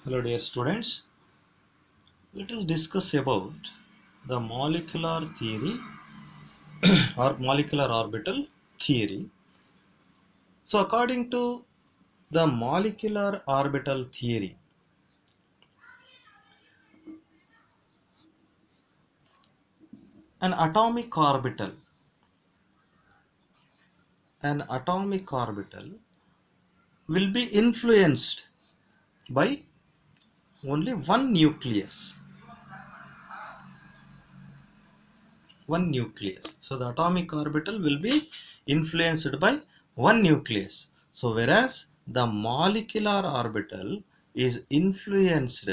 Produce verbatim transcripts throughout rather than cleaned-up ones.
Hello dear students, let us discuss about the molecular theory or molecular orbital theory. So according to the molecular orbital theory, an atomic orbital, an atomic orbital will be influenced by only one nucleus. One nucleus. So the atomic orbital will be influenced by one nucleus. So whereas the molecular orbital is influenced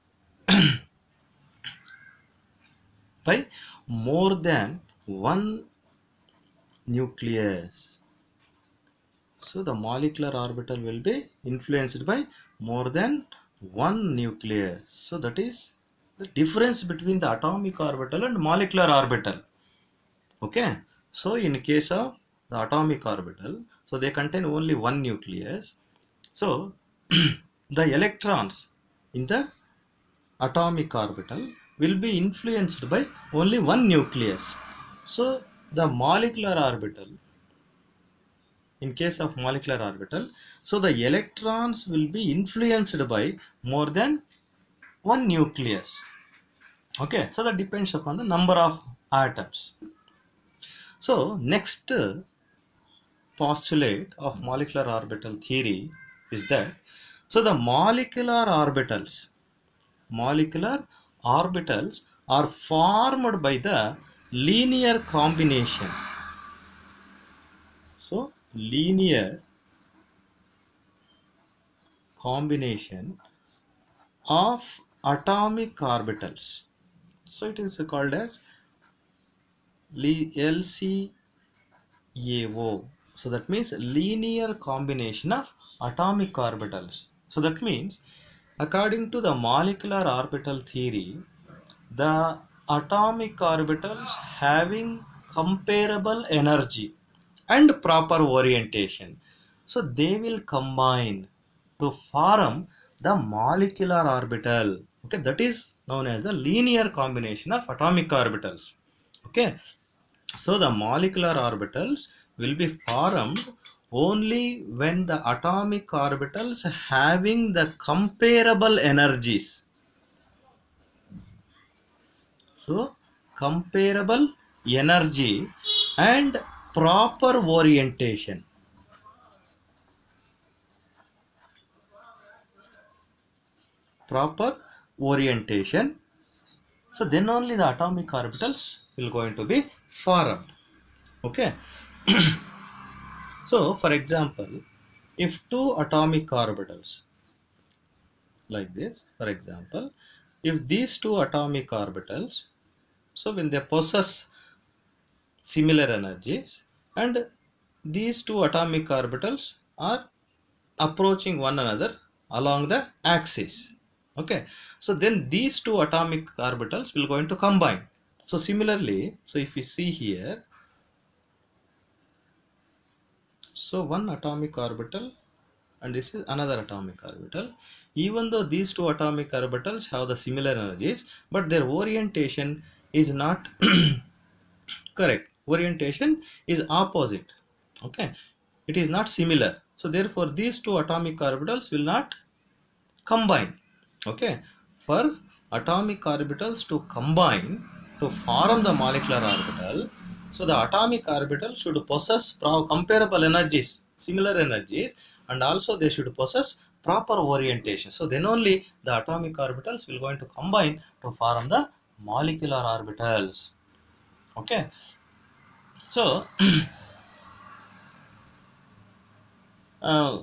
by more than one nucleus. So the molecular orbital will be influenced by more than one nucleus. So that is the difference between the atomic orbital and molecular orbital. Okay, so in case of the atomic orbital, so they contain only one nucleus. So the electrons in the atomic orbital will be influenced by only one nucleus. So the molecular orbital, in case of molecular orbital, so the electrons will be influenced by more than one nucleus. Okay, so that depends upon the number of atoms. So next postulate of molecular orbital theory is that so the molecular orbitals molecular orbitals are formed by the linear combination. So linear combination of atomic orbitals. So it is called as L C A O. So that means linear combination of atomic orbitals. So that means according to the molecular orbital theory, the atomic orbitals having comparable energy and proper orientation, so they will combine to form the molecular orbital. Okay, that is known as the linear combination of atomic orbitals. Okay, so the molecular orbitals will be formed only when the atomic orbitals having the comparable energies. So comparable energy and proper orientation. Proper orientation. So then only the atomic orbitals will going to be formed. Okay. So for example, if two atomic orbitals like this, for example, if these two atomic orbitals, so when they possess similar energies and these two atomic orbitals are approaching one another along the axis. Okay, so then these two atomic orbitals will going to combine. So similarly, so if we see here, so one atomic orbital and this is another atomic orbital. Even though these two atomic orbitals have the similar energies, but their orientation is not correct. Orientation is opposite. Okay, it is not similar. So therefore these two atomic orbitals will not combine. Okay, for atomic orbitals to combine to form the molecular orbital, so the atomic orbital should possess comparable energies, similar energies, and also they should possess proper orientation. So then only the atomic orbitals will going to combine to form the molecular orbitals. Okay, so uh,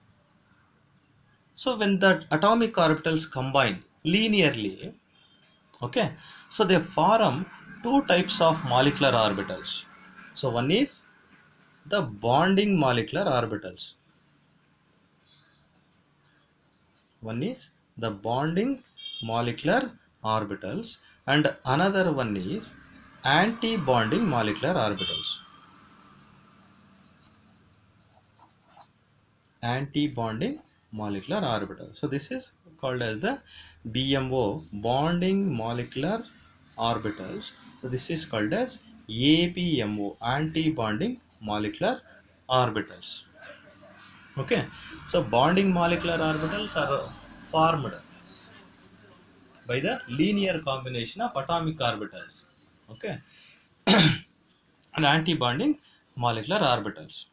so when the atomic orbitals combine linearly, okay, so they form two types of molecular orbitals. So one is the bonding molecular orbitals. One is the bonding molecular orbitals and another one is anti-bonding molecular orbitals. Anti-bonding molecular orbital. So this is called as the B M O, bonding molecular orbitals. So this is called as A B M O, anti-bonding molecular orbitals. Okay, so bonding molecular orbitals are formed by the linear combination of atomic orbitals. Okay, and anti-bonding molecular orbitals.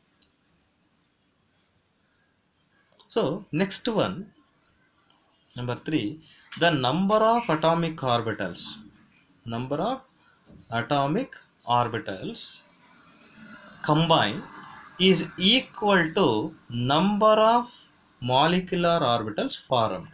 So next one, number three, the number of atomic orbitals. Number of atomic orbitals combined is equal to number of molecular orbitals formed.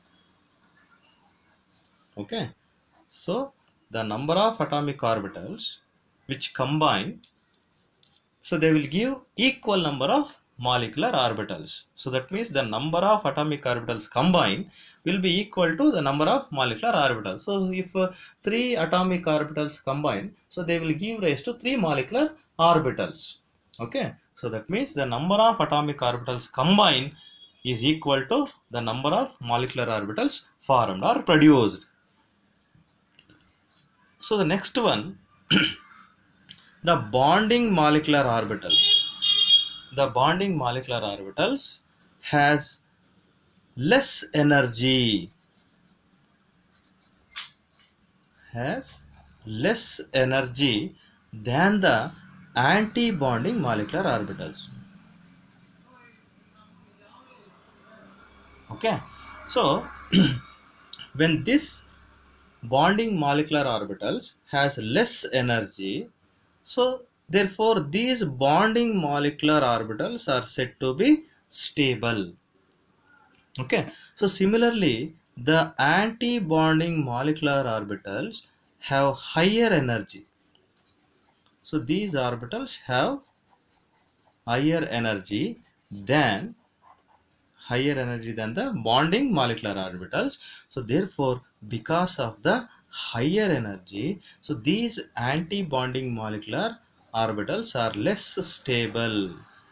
Okay, so the number of atomic orbitals which combine, so they will give equal number of molecular orbitals. So that means the number of atomic orbitals combined will be equal to the number of molecular orbitals. So if uh, three atomic orbitals combine, so they will give rise to three molecular orbitals. Okay, so that means the number of atomic orbitals combined is equal to the number of molecular orbitals formed or produced. So the next one, the bonding molecular orbital. The bonding molecular orbitals has less energy, has less energy than the anti-bonding molecular orbitals. Okay, so when this bonding molecular orbitals has less energy, so therefore these bonding molecular orbitals are said to be stable. Okay, so similarly the anti-bonding molecular orbitals have higher energy. So these orbitals have higher energy than higher energy than the bonding molecular orbitals. So therefore, because of the higher energy, so these anti-bonding molecular orbitals are less stable.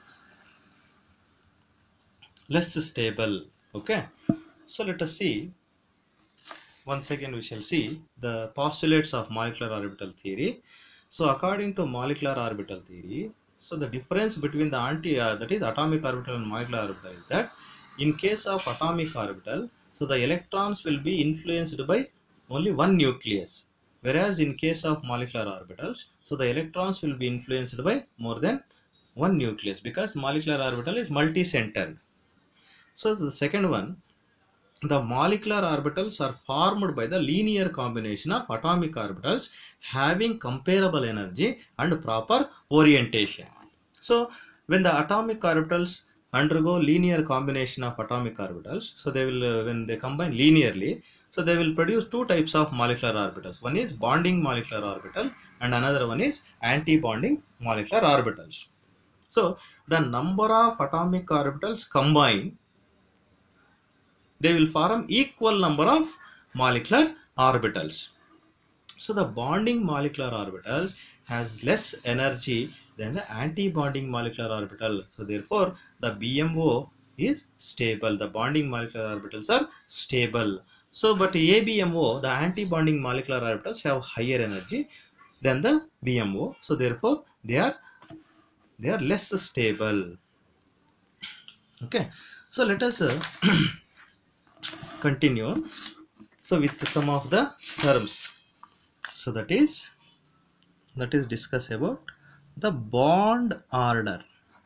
Less stable. Okay. So let us see. Once again we shall see the postulates of molecular orbital theory. So according to molecular orbital theory, so the difference between the anti uh, that is atomic orbital and molecular orbital is that in case of atomic orbital, so the electrons will be influenced by only one nucleus, whereas in case of molecular orbitals, so the electrons will be influenced by more than one nucleus, because molecular orbital is multi-centered. So the second one, the molecular orbitals are formed by the linear combination of atomic orbitals having comparable energy and proper orientation. So when the atomic orbitals undergo linear combination of atomic orbitals, so they will uh, when they combine linearly, so they will produce two types of molecular orbitals. One is bonding molecular orbital and another one is anti-bonding molecular orbitals. So the number of atomic orbitals combined, they will form equal number of molecular orbitals. So the bonding molecular orbitals has less energy than the anti-bonding molecular orbital. So therefore the B M O is stable. The bonding molecular orbitals are stable. So but A B M O, the anti-bonding molecular orbitals have higher energy than the B M O. So therefore they are they are less stable. Okay. So let us uh, continue. So with some of the terms. So that is that is discuss about the bond order.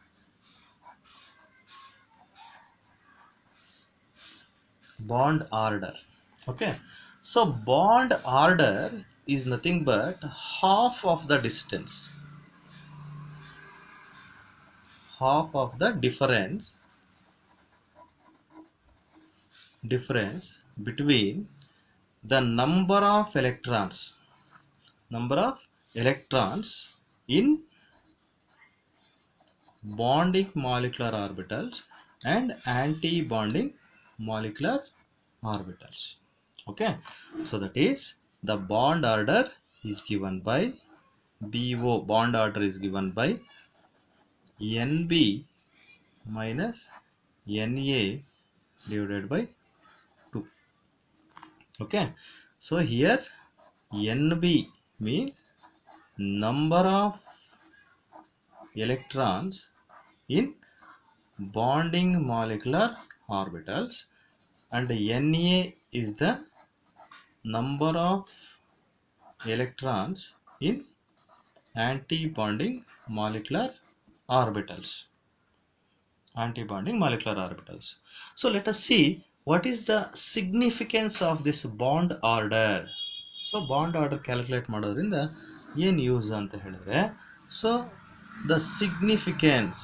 Bond order. Okay. So bond order is nothing but half of the distance. Half of the difference difference between the number of electrons number of electrons in bonding molecular orbitals and anti-bonding molecular orbitals. Okay, so that is the bond order is given by B O, bond order is given by N B minus N A divided by Okay, so here N B means number of electrons in bonding molecular orbitals, and N A is the number of electrons in anti-bonding molecular orbitals. Anti-bonding molecular orbitals. So let us see what is the significance of this bond order. So bond order calculate ಮಾಡೋದ್ರಿಂದ ಏನು use ಅಂತ ಹೇಳಿದ್ರೆ, so the significance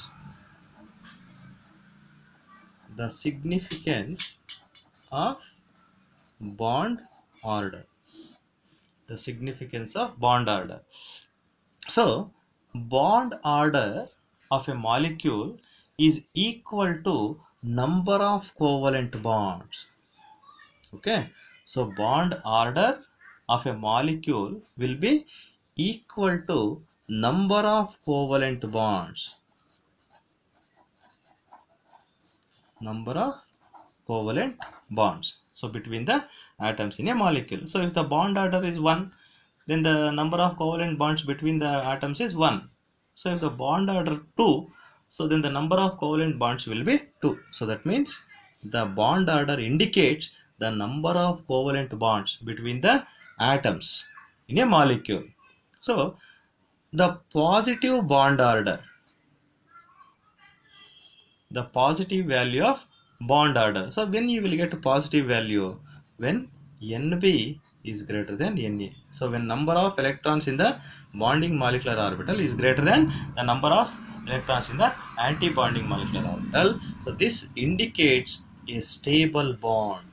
the significance of bond order the significance of bond order. So bond order of a molecule is equal to number of covalent bonds. Okay, so bond order of a molecule will be equal to number of covalent bonds number of covalent bonds so between the atoms in a molecule. So if the bond order is one, then the number of covalent bonds between the atoms is one. So if the bond order two, so then the number of covalent bonds will be two. So that means the bond order indicates the number of covalent bonds between the atoms in a molecule. So the positive bond order, the positive value of bond order. So when you will get a positive value, when N B is greater than N A. So when number of electrons in the bonding molecular orbital is greater than the number of electrons in the anti-bonding molecular orbital, so this indicates a stable bond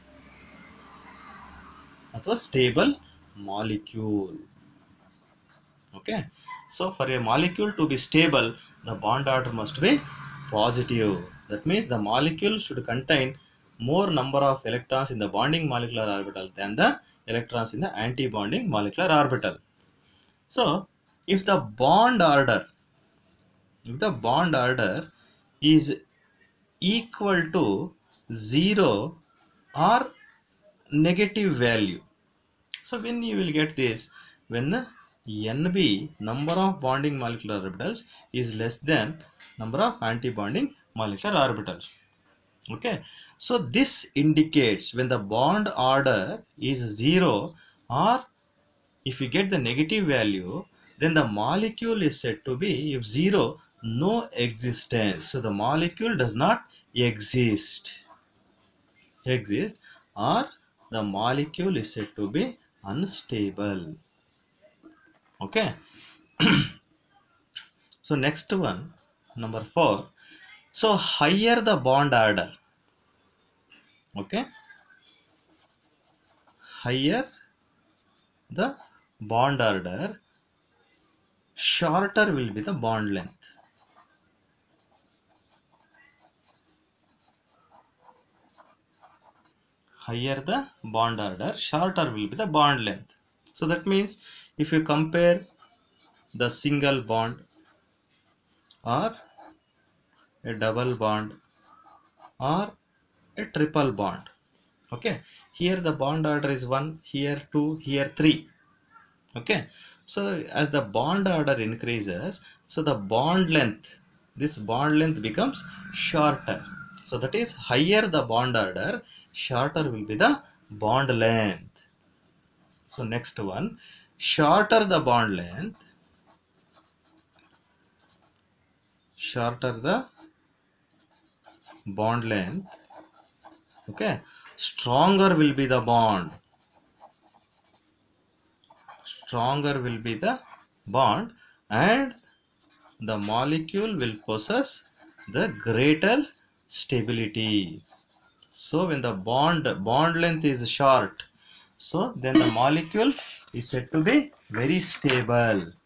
or stable molecule. Okay, so for a molecule to be stable, the bond order must be positive. That means the molecule should contain more number of electrons in the bonding molecular orbital than the electrons in the anti-bonding molecular orbital. So if the bond order if the bond order is equal to zero or negative value, so when you will get this, when the N B number of bonding molecular orbitals is less than number of anti-bonding molecular orbitals. Okay, so this indicates when the bond order is zero, or if you get the negative value, then the molecule is said to be, if zero, no existence. So the molecule does not exist exist or the molecule is said to be unstable. Okay. So next one, number four. So higher the bond order, okay, higher the bond order, shorter will be the bond length. Higher the bond order, shorter will be the bond length. So that means if you compare the single bond or a double bond or a triple bond, okay, here the bond order is one, here two, here three. Okay, so as the bond order increases, so the bond length, this bond length becomes shorter. So that is, higher the bond order, shorter will be the bond length. So next one, shorter the bond length, shorter the bond length, okay, stronger will be the bond, stronger will be the bond, and the molecule will possess the greater stability. So when the bond bond length is short, so then the molecule is said to be very stable.